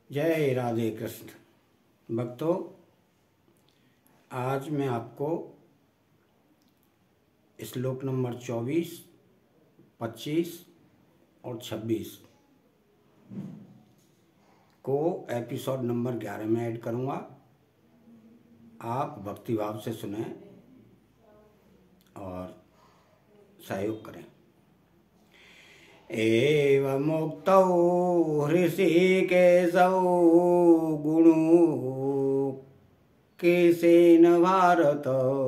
जय राधे कृष्ण भक्तों। आज मैं आपको श्लोक नंबर 24, 25 और 26 को एपिसोड नंबर 11 में ऐड करूँगा। आप भक्तिभाव से सुने और सहयोग करें। एवमुक्तौ हृषीकेशौ गुणोकेशेन भारत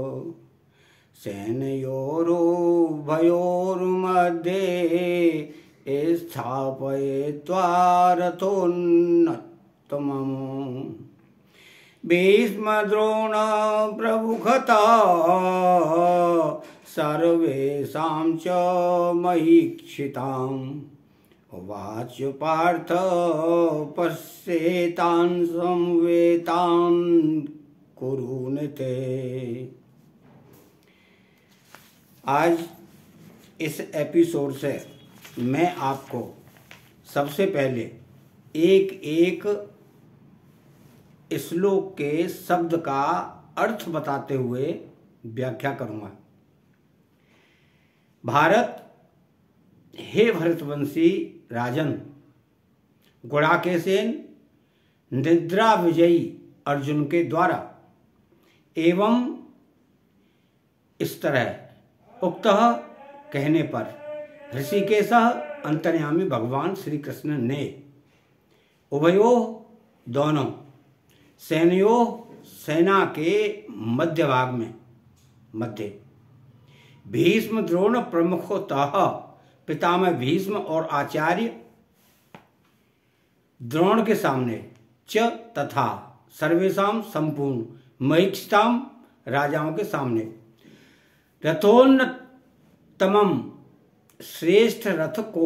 सेनयोरुभयोर्मध्ये स्थापयित्वा रथोन्नतमम् भीष्मद्रोण प्रमुखतः सर्वेषां च महीक्षिताम् उवाच पार्थ पश्येतान् संवेतान् कुरुनिते। आज इस एपिसोड से मैं आपको सबसे पहले एक एक श्लोक के शब्द का अर्थ बताते हुए व्याख्या करूंगा। भारत, हे भरतवंशी राजन, गुणाकेशन निद्रा विजयी अर्जुन के द्वारा एवं इस तरह उक्तः कहने पर ऋषिकेशः अंतर्यामी भगवान श्री कृष्ण ने उभयो दोनों सैन्यो सेना के मध्य भाग में मध्य भीष्म द्रोण प्रमुखतः पितामह भीष्म और आचार्य द्रोण के सामने च तथा सर्वेषां संपूर्ण महीक्षिताम राजाओं के सामने रथोन्नतमम श्रेष्ठ रथ को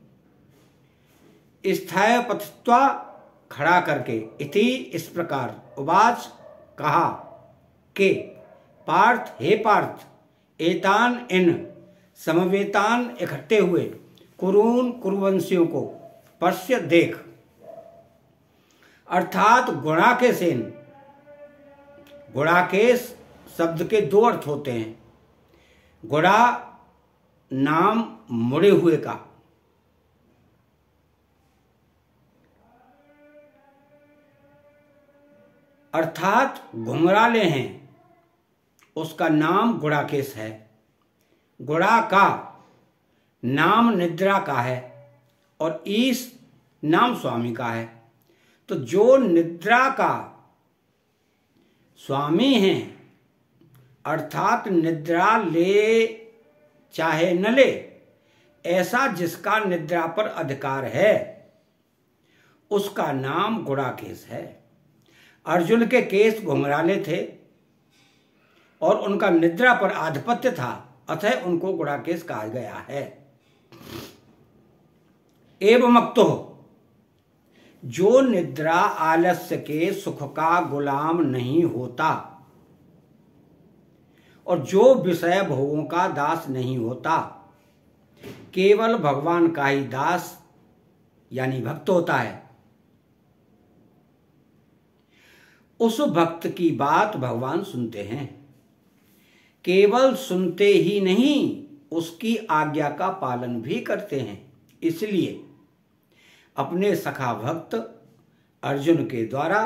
स्थापयित्वा खड़ा करके इति इस प्रकार उवाच कहा कि पार्थ, हे पार्थ, एतान इन समवेतान इकट्ठे हुए कुरून कुरुवंशियों को पश्य देख। अर्थात गुणाकेशन, गुणाकेश शब्द के दो अर्थ होते हैं। गुणा नाम मुड़े हुए का, अर्थात घुंघराले हैं, उसका नाम गुणाकेश है। गुणा का नाम निद्रा का है और ईश नाम स्वामी का है। तो जो निद्रा का स्वामी है, अर्थात निद्रा ले चाहे न ले, ऐसा जिसका निद्रा पर अधिकार है, उसका नाम गुणाकेश है। अर्जुन के केश घुंघराले थे और उनका निद्रा पर आधिपत्य था, अतः उनको गुणाकेश कहा गया है। एवमुक्तो, जो निद्रा आलस्य के सुख का गुलाम नहीं होता और जो विषय भोगों का दास नहीं होता, केवल भगवान का ही दास यानी भक्त होता है। उस भक्त की बात भगवान सुनते हैं। केवल सुनते ही नहीं, उसकी आज्ञा का पालन भी करते हैं। इसलिए अपने सखा भक्त अर्जुन के द्वारा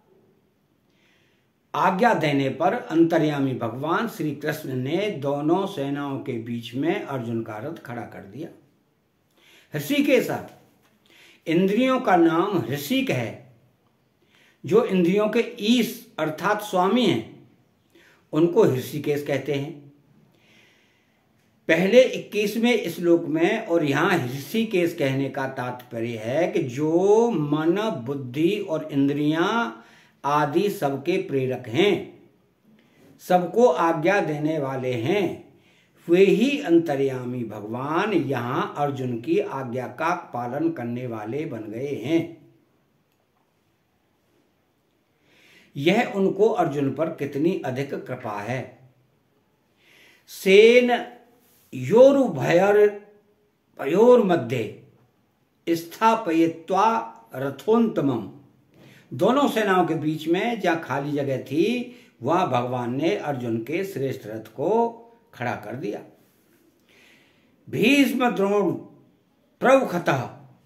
आज्ञा देने पर अंतर्यामी भगवान श्री कृष्ण ने दोनों सेनाओं के बीच में अर्जुन का रथ खड़ा कर दिया। ऋषिकेश, इंद्रियों का नाम ऋषिक है। जो इंद्रियों के ईश अर्थात स्वामी हैं, उनको ऋषिकेश कहते हैं। पहले 21वें श्लोक में और यहाँ ऋषिकेश कहने का तात्पर्य है कि जो मन, बुद्धि और इंद्रियां आदि सबके प्रेरक हैं, सबको आज्ञा देने वाले हैं, वे ही अंतर्यामी भगवान यहाँ अर्जुन की आज्ञा का पालन करने वाले बन गए हैं। यह उनको अर्जुन पर कितनी अधिक कृपा है। सेन योरुभयोर्मध्ये स्थापयित्वा रथोन्तमम् दोनों सेनाओं के बीच में जहां खाली जगह थी वहां भगवान ने अर्जुन के श्रेष्ठ रथ को खड़ा कर दिया। भीष्म द्रोण प्रमुखतः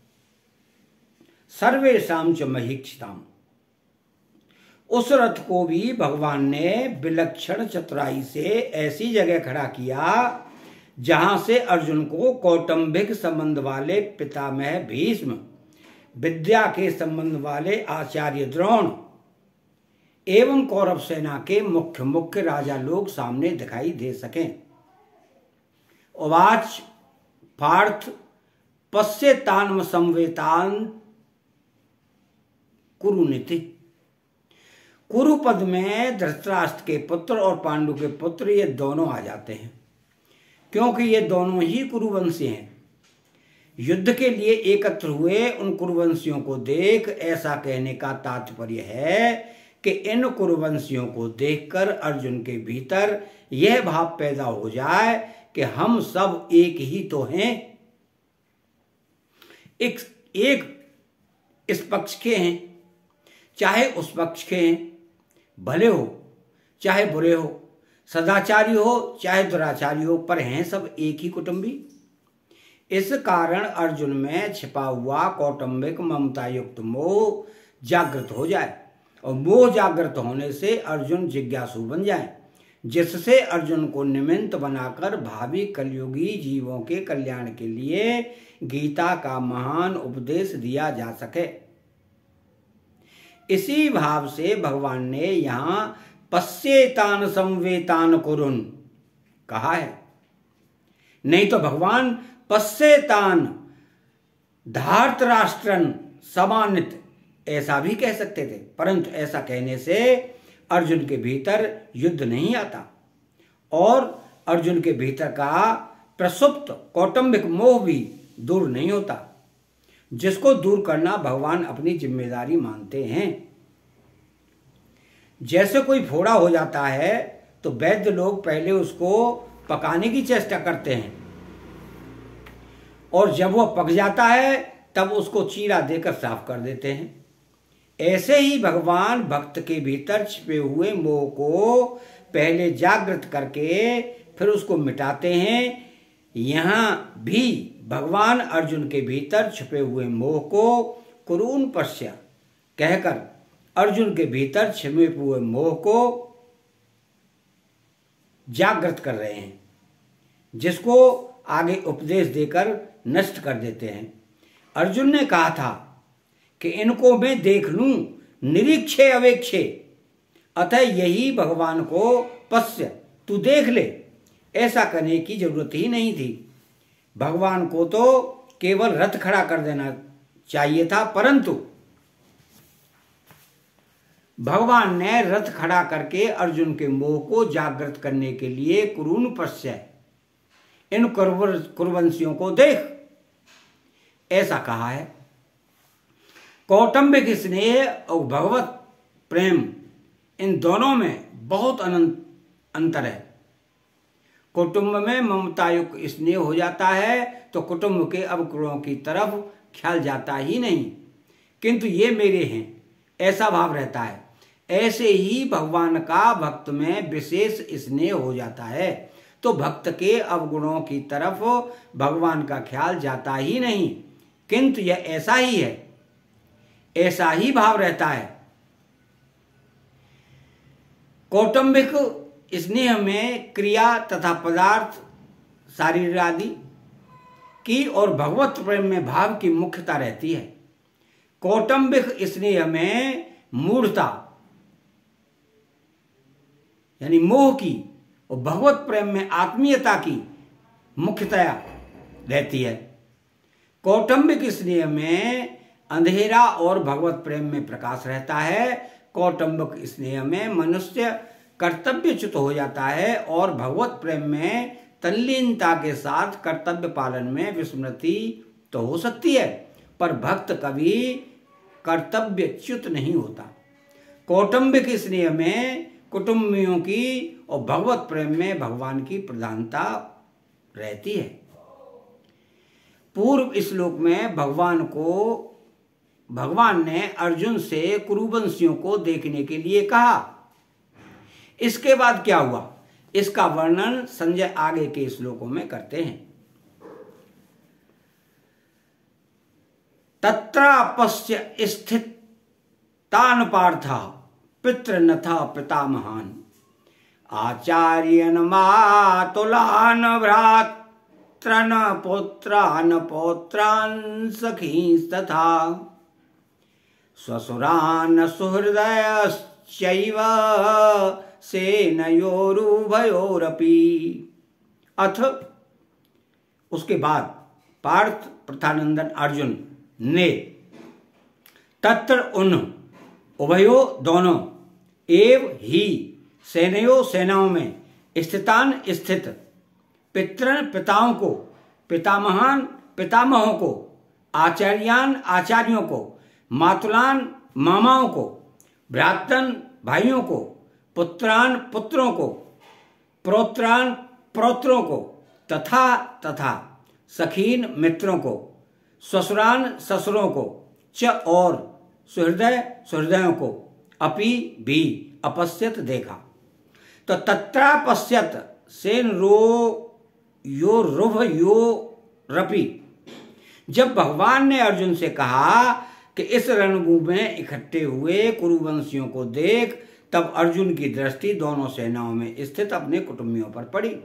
सर्वेषां च महीक्षिताम्। उस रथ को भी भगवान ने विलक्षण चतुराई से ऐसी जगह खड़ा किया जहां से अर्जुन को कौटुंबिक संबंध वाले पितामह भीष्म, विद्या के संबंध वाले आचार्य द्रोण एवं कौरव सेना के मुख्य मुख्य राजा लोग सामने दिखाई दे सकें। उवाच पार्थ पश्येतान्म संवेतान कुरुनीति। कुरुपद में धृतराष्ट्र के पुत्र और पांडु के पुत्र ये दोनों आ जाते हैं, क्योंकि ये दोनों ही कुरुवंशी हैं। युद्ध के लिए एकत्र हुए उन कुरुवंशियों को देख ऐसा कहने का तात्पर्य है कि इन कुरुवंशियों को देखकर अर्जुन के भीतर यह भाव पैदा हो जाए कि हम सब एक ही तो हैं, एक इस पक्ष के हैं, चाहे उस पक्ष के हैं, भले हो चाहे बुरे हो, सदाचारी हो चाहे दुराचारी हो, पर हैं सब एक ही कुटुंबी। इस कारण अर्जुन में छिपा हुआ कौटुंबिक ममता युक्त मोह जागृत हो जाए और मोह जागृत होने से अर्जुन जिज्ञासु बन जाए, जिससे अर्जुन को निमित्त बनाकर भावी कलयुगी जीवों के कल्याण के लिए गीता का महान उपदेश दिया जा सके। इसी भाव से भगवान ने यहां पश्येतान संवेतान कुरुन कहा है। नहीं तो भगवान पश्येतान धार्तराष्ट्रन समानित ऐसा भी कह सकते थे, परंतु ऐसा कहने से अर्जुन के भीतर युद्ध नहीं आता और अर्जुन के भीतर का प्रसुप्त कौटुंबिक मोह भी दूर नहीं होता, जिसको दूर करना भगवान अपनी जिम्मेदारी मानते हैं। जैसे कोई फोड़ा हो जाता है तो वैद्य लोग पहले उसको पकाने की चेष्टा करते हैं और जब वह पक जाता है तब उसको चीरा देकर साफ कर देते हैं। ऐसे ही भगवान भक्त के भीतर छिपे हुए मोह को पहले जागृत करके फिर उसको मिटाते हैं। यहां भी भगवान अर्जुन के भीतर छिपे हुए मोह को कुरून पश्य कहकर अर्जुन के भीतर छिपे हुए मोह को जागृत कर रहे हैं, जिसको आगे उपदेश देकर नष्ट कर देते हैं। अर्जुन ने कहा था कि इनको मैं देख लूं, निरीक्षे अवेक्षे, अतः यही भगवान को पश्य तू देख ले, ऐसा करने की जरूरत ही नहीं थी। भगवान को तो केवल रथ खड़ा कर देना चाहिए था, परंतु भगवान ने रथ खड़ा करके अर्जुन के मोह को जागृत करने के लिए कुरून पश्य, इन कुरुवंशियों को देख, ऐसा कहा है। कौटुंबिक स्नेह और भगवत प्रेम इन दोनों में बहुत अंतर है। कुटुंब में ममता युक्त स्नेह हो जाता है तो कुटुंब के अवगुणों की तरफ ख्याल जाता ही नहीं, किंतु ये मेरे हैं ऐसा भाव रहता है। ऐसे ही भगवान का भक्त में विशेष स्नेह हो जाता है तो भक्त के अवगुणों की तरफ भगवान का ख्याल जाता ही नहीं, किंतु यह ऐसा ही है, ऐसा ही भाव रहता है। कौटुंबिक स्नेह में क्रिया तथा पदार्थ शारीर आदि की और भगवत प्रेम में भाव की मुख्यता रहती है। कौटुंबिक स्नेह में मूढ़ता यानी मोह की और भगवत प्रेम में आत्मीयता की मुख्यतया रहती है। कौटुंबिक स्नेह में अंधेरा और भगवत प्रेम में प्रकाश रहता है। कौटुंबिक स्नेह में मनुष्य कर्तव्यच्युत हो जाता है और भगवत प्रेम में तल्लीनता के साथ कर्तव्य पालन में विस्मृति तो हो सकती है, पर भक्त कभी कर्तव्यच्युत नहीं होता। कौटुंबिक स्नेह में कुटुंबियों की और भगवत प्रेम में भगवान की प्रधानता रहती है। पूर्व श्लोक में भगवान को भगवान ने अर्जुन से कुरुवंशियों को देखने के लिए कहा। इसके बाद क्या हुआ, इसका वर्णन संजय आगे के श्लोकों में करते हैं। तत्रापश्य स्थितान् पार्था पितृनथा पितामहान् आचार्यन् मातुलान् भ्रातॄन् पुत्रान् पौत्रान् सखींस्तथा स्वसुरान् सुहृदयश्चैव सेनयोरुभयोरपि। अथ उसके बाद पार्थ प्रथानंदन अर्जुन ने तत्र उन उभयो दोनों एव ही सेनयो सेनाओं में स्थितान स्थित पितृन पिताओं को पितामहान पितामहों को आचार्यान आचार्यों को मातुलान मामाओं को भ्रातन भाइयों को पुत्रान पुत्रों को प्रोत्रान प्रोत्रों को तथा तथा सखीन मित्रों को ससुरान ससुरों को च और सुहृदय सुहृदयों को अपि भी अपश्यत देखा। तो तत्रापश्यत सेन रो यो रुभ यो रपि। जब भगवान ने अर्जुन से कहा कि इस रणभूमि में इकट्ठे हुए कुरुवंशियों को देख, तब अर्जुन की दृष्टि दोनों सेनाओं में स्थित अपने कुटुंबियों पर पड़ी।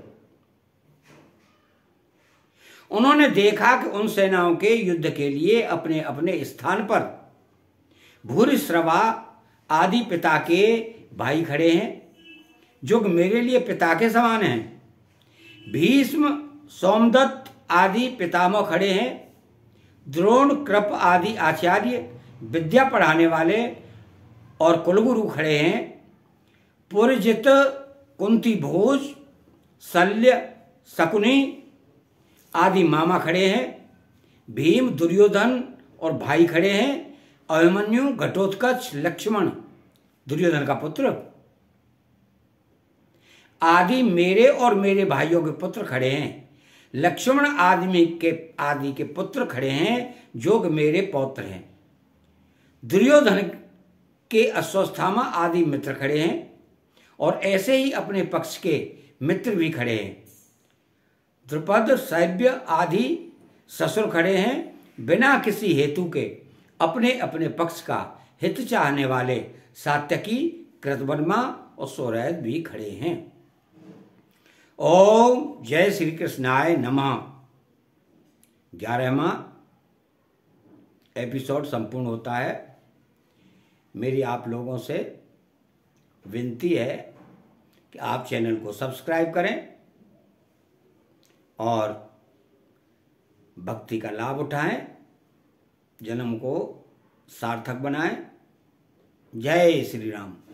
उन्होंने देखा कि उन सेनाओं के युद्ध के लिए अपने अपने स्थान पर भूरिश्रवा आदि पिता के भाई खड़े हैं, जो मेरे लिए पिता के समान हैं। भीष्म सोमदत्त आदि पितामह खड़े हैं। द्रोण कृप आदि आचार्य विद्या पढ़ाने वाले और कुलगुरु खड़े हैं। पुरजित कुंती भोज शल्य शकुनी आदि मामा खड़े हैं। भीम दुर्योधन और भाई खड़े हैं। अभिमन्यु घटोत्कच लक्ष्मण दुर्योधन का पुत्र आदि मेरे और मेरे भाइयों के पुत्र खड़े हैं। लक्ष्मण आदि के पुत्र खड़े हैं, जो मेरे पौत्र हैं। दुर्योधन के अश्वस्थामा आदि मित्र खड़े हैं, और ऐसे ही अपने पक्ष के मित्र भी खड़े हैं। द्रुपद सैव्य आदि ससुर खड़े हैं। बिना किसी हेतु के अपने अपने पक्ष का हित चाहने वाले सात्यकी कृतवर्मा और सौरैद भी खड़े हैं। ओम जय श्री कृष्णाय नमः। 11वां एपिसोड संपूर्ण होता है। मेरी आप लोगों से विनती है कि आप चैनल को सब्सक्राइब करें और भक्ति का लाभ उठाएं, जन्म को सार्थक बनाएं। जय श्री राम।